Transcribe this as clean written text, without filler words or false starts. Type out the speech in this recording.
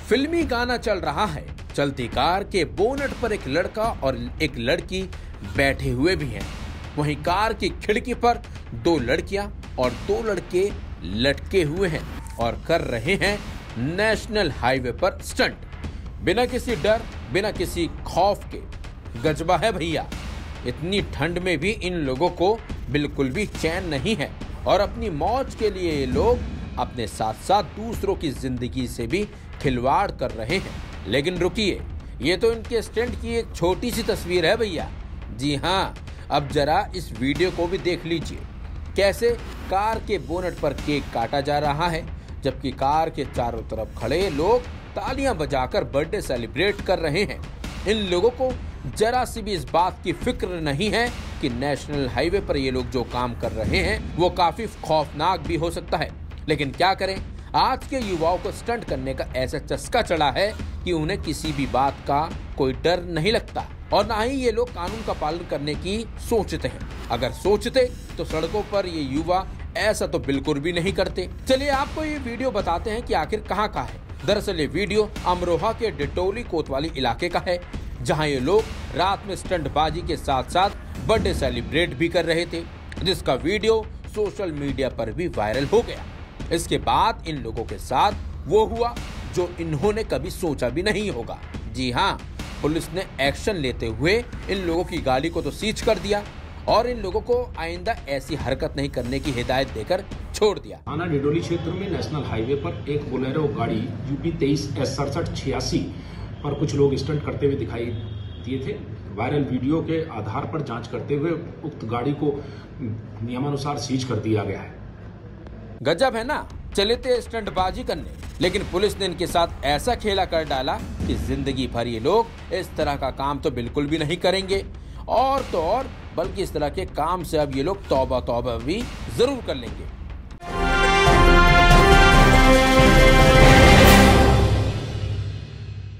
फिल्मी गाना चल रहा है। चलती कार के बोनट पर एक लड़का और एक लड़की बैठे हुए भी हैं। वहीं कार की खिड़की पर 2 लड़कियां और 2 लड़के लटके हुए हैं और कर रहे हैं नेशनल हाईवे पर स्टंट, बिना किसी डर, बिना किसी खौफ के। गजबा है भैया। इतनी ठंड में भी इन लोगों को बिल्कुल भी चैन नहीं है और अपनी मौज के लिए ये लोग अपने साथ साथ दूसरों की जिंदगी से भी खिलवाड़ कर रहे हैं। लेकिन रुकिए, ये तो इनके स्टंट की एक छोटी सी तस्वीर है भैया। जी हाँ, अब जरा इस वीडियो को भी देख लीजिए। कैसे कार के बोनट पर केक काटा जा रहा है, जबकि कार के चारों तरफ खड़े लोग तालियां बजाकर बर्थडे सेलिब्रेट कर रहे हैं। इन लोगों को जरा सी भी इस बात की फिक्र नहीं है कि नेशनल हाईवे पर ये लोग जो काम कर रहे हैं वो काफी खौफनाक भी हो सकता है। लेकिन क्या करें, आज के युवाओं को स्टंट करने का ऐसा चस्का चढ़ा है कि उन्हें किसी भी बात का कोई डर नहीं लगता और ना ही ये लोग कानून का पालन करने की सोचते हैं। अगर सोचते तो सड़कों पर ये युवा ऐसा तो बिल्कुल भी नहीं करते। चलिए आपको ये वीडियो बताते हैं कि आखिर कहाँ का है। दरअसल ये वीडियो अमरोहा के डिटोली कोतवाली इलाके का है, जहां ये लोग रात में स्टंटबाजी के साथ साथ बर्थडे सेलिब्रेट भी कर रहे थे, जिसका वीडियो सोशल मीडिया पर भी वायरल हो गया। इसके बाद इन लोगों के साथ वो हुआ जो इन्होंने कभी सोचा भी नहीं होगा। जी हाँ, पुलिस ने एक्शन लेते हुए इन लोगों की गाड़ी को तो सीज कर दिया और इन लोगों को आइंदा ऐसी हरकत नहीं करने की हिदायत देकर छोड़ दिया। थाना डिडोली क्षेत्र में नेशनल हाईवे पर एक बोलेरो गाड़ी यूपी 23S6786 पर कुछ लोग स्टंट करते हुए दिखाई दिए थे। वायरल वीडियो के आधार पर जांच करते हुए उक्त गाड़ी को नियमानुसार सीज कर दिया गया है। गजब है ना, चले थे स्टंटबाजी करने, लेकिन पुलिस ने इनके साथ ऐसा खेला कर डाला कि जिंदगी भर ये लोग इस तरह का काम तो बिल्कुल भी नहीं करेंगे और तो और बल्कि इस तरह के काम से अब ये लोग तौबा तौबा भी जरूर कर लेंगे।